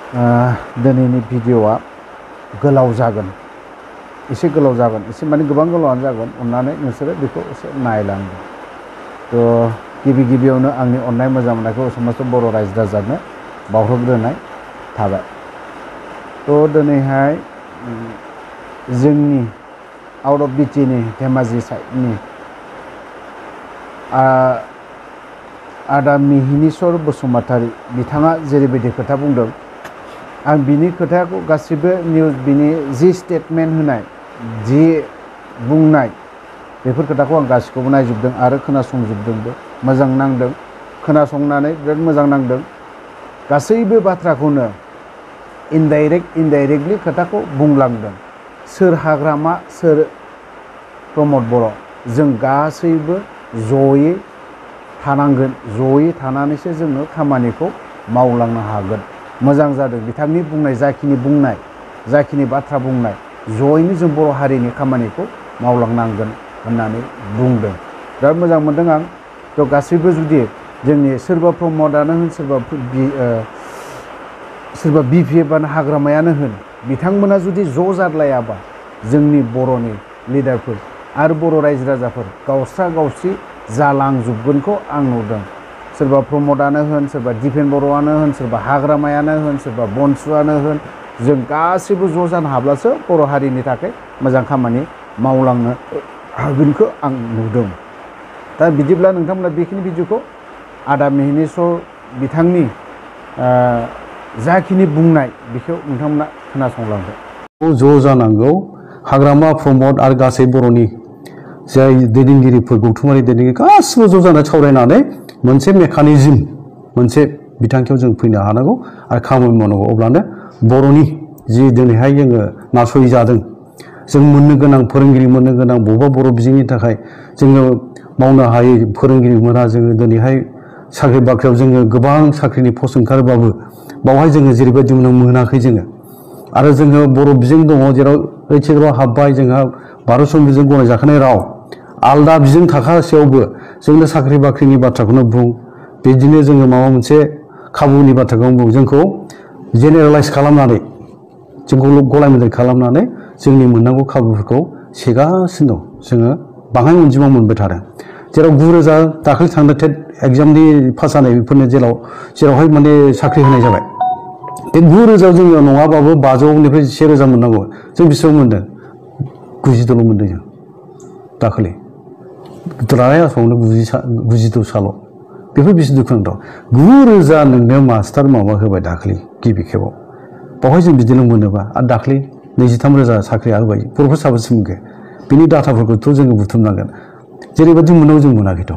दिनैनि भिडिअआ गोलाव जागोन एसे गोलाव जागोन एसे माने गोबां गोलावानो जागोन अन्नानै नोंसोरो बेखौ एसे नायलांदो तो गिबियावनो आंनि अननाय मोजां मोननायखौ समस्त बर' रायजो राजानो बावहरग्रोनाय थाबाय। तो दिनैहाय जोंनि आउट अफ बिटिनि धेमाजि साइडनि आदा मिहिनीश्वर बसुमतारी बिथाङा जेरैबायदि खोथा बुंदों आं बिनि खोथाखौ गासिबो निउज बिनि जि स्टेटमेन्ट होनाय जि बुंनाय बेफोर खोथाखौ आं गासिखौबो नायजोबदों आरो खोनासंजोबदोंबो मोजां नांदों खोनासंनानै बिराद मोजां नांदों। गासैबो बाथ्राखौनो इनडाइरेक्टलि खोथाखौ बुंलांदों। सोर हाग्रामा सोर प्रमद बर' जों गासैबो जयै थानांगोन जयै थानानैसो जोङो खामानिखौ मावलांनो हागोन। मोजां जादों बिथांनि बुंनाय जाखिनि बाथ्रा बुंनाय जयैनो जों बर' हारिनि खामानिखौ मावलांनांगोन होननानै बुंदों। बिराद मोजां मोनदों आं। तो गासैबो जुदि जोंनि सोरबा प्रमदानो होन सोरबा BPF आनो हाग्रामायानो होन बिथांमोना जुदि ज' जाद्लायाबा जोंनि बर'नि लिडारफोर आरो बर' रायजो राजाफोर गावस्रा गावस्रि जालांजोबगोनखौ आं नुदों। सोरबा प्रमदानो होन सोरबा दिपेन बर'आनो होन सोरबा हाग्रामायानो होन सोरबा बनसुआनो होन जों गासैबो ज' जानो हाब्लासो बर' हारिनि थाखाय मोजां खामानि मावलांनो हागोनखौ आं नुदों। दा बिदिब्ला नोंथांमोना बेखिनि भिडिअखौ आदा मिहिनीश्वर बिथांनि जाखिनि बुंनाय बेखौ नोंथांमोना खोनासंलांदो। ज' जानांगौ हाग्रामा प्रमद आरो गासै बर'नि जाय दैदेनगिरिफोर गौथुमारि दैदेनगिरि गासिबो ज' जानानै सावरायनानै मोनसे मेकानिजम मोनसे बिथांखियाव जों फैनो हानांगौ आरो खामानि मावनांगौ। अब्लानो बर'नि जि दिनैहाय जोङो नासयजादों जों मोननो गोनां फोरोंगिरि मोननो गोनां बबेबा बर' बिजोंनि थाखाय जोङो मावनो हायै फोरोंगिरि मोना जोङो दिनैहाय साख्रि बाख्रियाव जोङो गोबां साख्रिनि पस्ट ओंखारबाबो बावहाय जोङो जेरैबायदि मोनाखै जोङो आरो जोङो बर' बिजों दङ जेराव ओइचएसआव हाबबाय जोंहा भारत संबिजिरजों गनायजाखानाय राव आलदा बिजों थाखासेयावबो जोंनो साख्रि बाख्रिनि बाथ्राखौनो बुं बिदिनो जोङो माबा मोनसे खाबुनि बाथ्राखौनो बुं जोंखौ जेनेरेलाइज खालामनानै जोंखौ गलाय मोनदेर खालामनानै जोंनि मोननांगौ खाबुफोरखौ सेगासिनो दं। जोङो बाङाय अनजिमा मोनबाय थादों जेराव 9,000 दाखालि थांनाय टेट एग्जामनि पास जानाय बेफोरनो जेरावहाय माने साख्रि होनाय जाबाय। बे 9,000 जोंनियाव नङाबाबो 500निफ्राय 1,000 मोननांगौ जों बेसेबां मोनदों 90ल' मोनदों जों दाखालि दुलाराय आसामावनो 92 साल' बेफोर बेसे दुखुनांथाव 9,000 नोंनो मास्टार माबा होबाय दाखालि गिबि खेबाव बावहाय जों बिदिल' मोनोबा आरो दाखालि 23,000 साख्रिया होबाय बर'फोर साबेसे मोनखो बिनि डाटाफोरखौथ' जोङो बुथुमनांगोन जेरैबायदि मोननांगौ जों मोनाखैथ'।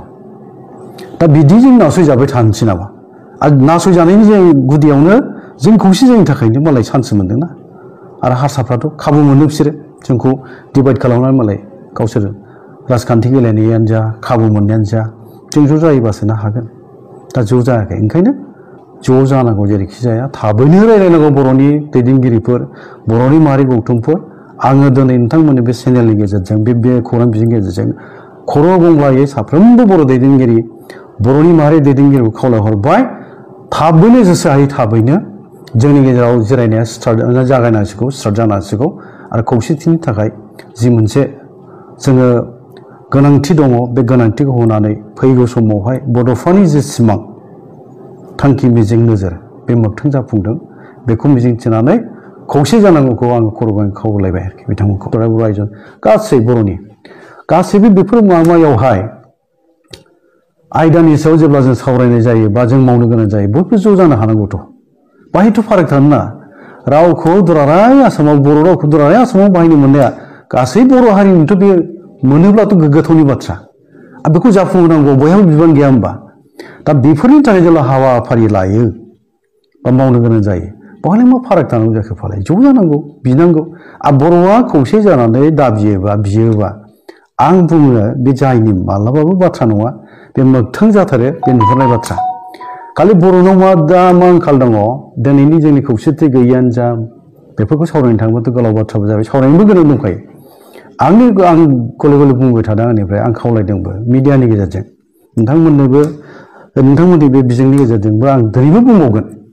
दा बिदि जों नासयजाबाय थानोसै नामा आरो नासयजानायनि जों गुदियावनो जों खौसे जायनि थाखायनो मालाय चान्स मोनदोंना आरो हारसाफ्राथ' खाबु मोनो बिसोरो जोंखौ डिभाइड खालामनानै मालाय गावसोर राजखान्थि गेलेनायानो जा खाबु मोननायानो जा जों ज' जायोबासो ना हागोन। दा ज' जायाखै ओंखायनो ज' जानांगौ जेरैखि जाया थाबैनो रायलायनांगौ बर'नि दैदेनगिरिफोर बर'नि माहारि गौथुमफोर। आङो दिनै नोंथांमोननि बे चेनेलनि गेजेरजों बे खौरां बिजोंनि गेजेरजों खर' गंग्लायै साफ्रोमबो बर' दैदेनगिरि बर'नि माहारि दैदेनगिरिखौ खावलायहरबाय थाबैनो जेसे हायो थाबैनो जोंनि गेजेराव जिरायनाया जागायनांसिगौ स्टार्ट जानांसिगौ आरो खौसेथिनि थाखाय जि मोनसे जोङो गोनांथि दङ बे गोनांथिखौ होनानै फैगौ समावहाय बड'फानि जे सिमां थांखि मिजिं नोजोर बे मोगथां जाफुंदों बेखौ मिजिंथिनानै खौसे जानांगौखौ आङो खर'गोनां खावलायबाय आरोखि बिथांमोनखौ रायजो गासै बर'नि गासैबो बेफोर माबायावहाय आयदानि सायाव जेब्ला जों सावरायनाय जायो बा जों मावनो गोनां जायो बयबो ज' जानो हानांगौथ'। बाहायथ' फाराग थानो ना रावखौ दुलाराय आसामाव बर' रावखौ दुलाराय आसामाव बाहायनो मोननाया गासै बर' हारिनिथ' बे मोनोब्लाथ' गोग्गाथावनि बाथ्रा आरो बेखौ जाफुंहोनांगौ बयहाबो बिबान गैया होमबा। दा बेफोरनि थाखाय जेब्ला हाबाफारि लायो बा मावनो गोनां जायो बहाय मा फाराग थानांगौ जाखो फालाय ज' जानांगौ बिनांगौ आरो बर'आ खौसे जानानै बियोबा आं बुङो बे जायनि मालाबाबो बाथ्रा नङा बे मोगथां जाथारो बे नुहुरनाय बाथ्रा। खालि बर'नाव मा आंखाल दङ दिनैनि जोंनि खौसेथि गैयियानो जा बेफोरखौ सावरायनो थाङोबाथ' गोलाव बाथ्राबो जाबाय सावरायनोबो गोनां दंखायो। आं गले गले बुंबाय थादों आंनिफ्राय आं खावलायदोंबो मिडियानि गेजेरजों नोंथांमोननि बे बिजोंनि गेजेरजोंबो आं दिनैबो बुंबावगोन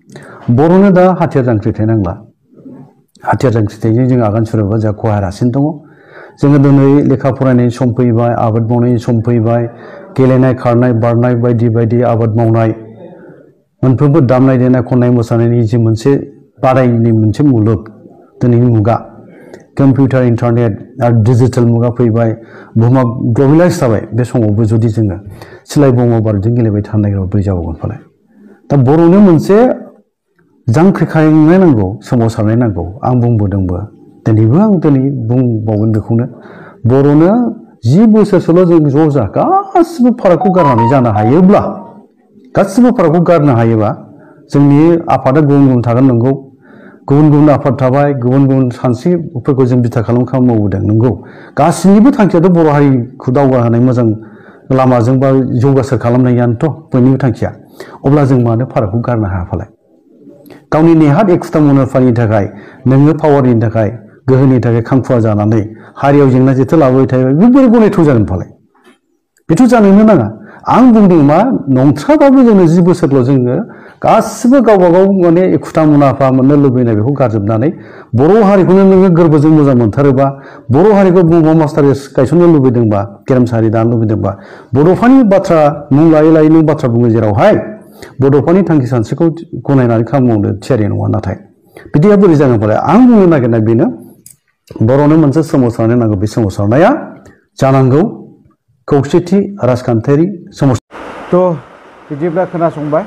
बर'नो दा हाथियार जांख्रिथाय नांला हाथियार जांख्रिथायजों जों आगान सुरोबा जोंहा खहा रासिन दङ जोङो दिनै लेखा फरायनायनि सम फैबाय आबाद मावनायनि सम फैबाय गेलेनाय खारनाय बारनाय बायदि बायदि आबाद मावनाय मोनफ्रोमबो दामनाय देनाय खननाय मोसानायनि जि मोनसे बादायनायनि मोनसे मुलुग दिनैनि मुगा कम्पिउटार इन्टारनेट आरो डिजिटेल मुगा फैबाय बुहुमा ग्लबेलाइज जाबाय बे समावबो जुदि जोङो सिलाय बमा बारुदजों गेलेबाय थानो नागिरबा बोरै जाबावगोन फालाय दा बर'नो मोनसे जांख्रिखांनाय नांगौ सोमावसारनाय नांगौ आं बुंबोदोंबो दिनैबो आं दिनै बुंबावगोन बेखौनो बर'नो 10 बोसोरसोल' जों ज' जा गासिबो फारागखौ गारनानै जानो हायोब्ला गासिबो फारागखौ गारनो हायोबा जोंनि आफादा गुबुन गुबुन थागोन नंगौ गुबुन गुबुन आफाद थाबाय गुबुन गुबुन सानस्रिफोरखौ जों बिथा खालाम मावबोदों नंगौ गासिनिबो थांखियाथ' बर' हारिखौ दावगाहोनाय मोजां लामाजों बा जौगासार खालामनायानोथ' बयनिबो थांखिया अब्ला जों मानो फारागखौ गारनो हाया फालाय गावनि नेहाद एखुथा मुलाम्फानि थाखाय नोङो पावारनि थाखाय गोहोनि थाखाय खांखुवा जानानै हारियाव जेंना जेथो लाबोबाय थायोबा बे बोरै गनायथाव जागोन फालाय बेथ' जानोनो नाङा आं बुंदों मा नंथ्राबाबो जोंनो 10 बोसोरल' जोङो गासिबो गावबा गाव माने एखुथा मुलाम्फा मोननो लुबैनाय बेखौ गारजोबनानै बर' हारिखौनो नोङो गोरबोजों मोजां मोनथारोबा बर' हारिखौ बुहुमाव मास्टार गायसननो लुबैदोंबा गेरेमसारि दानो लुबैदोंबा बड'फानि बाथ्रा मुं लायै लायै नों बाथ्रा बुङो जेरावहाय बड'फानि थांखि सानस्रिखौ गनायनानै खामानि मावनो थियारि नङा नाथाय बिदिया बोरै जागोन फालाय आं बुंनो नागिरनाय बेनो बर'नो मोनसे सोमावसारनाय नांगौ बे सोमावसारनाया जानांगौ खौसेथि राजखान्थियारि थ' बिदिब्ला खोनासंबाय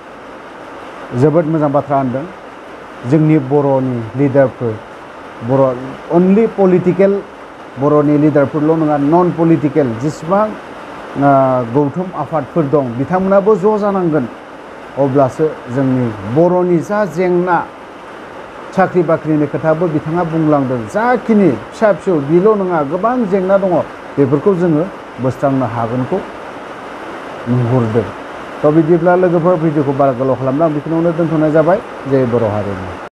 जोबोद मोजां बाथ्रा होनदों जोंनि बर'नि लिडारफोर बर' अनलि पलिटिकेल बर'नि लिडारफोरल' नङा नन पलिटिकेल जेसेबां गौथुम आफादफोर दं बिथांमोनाबो ज' जानांगोन अब्लासो जोंनि बर'नि जा जेंना साख्रि बाख्रिनि खोथाबो बिथाङा बुंलांदों जाखिनि फिसा फिसौ बेल' नङा गोबां जेंना दङ बेफोरखौ जोङो बोस्रांनो हागोनखौ नुहुरदों थ' बिदिब्ला लोगोफोर भिडिअखौ बारा गोलाव खालामला आं बेखिनियावनो दोनथ'नाय जाबाय जय बर' हारिनि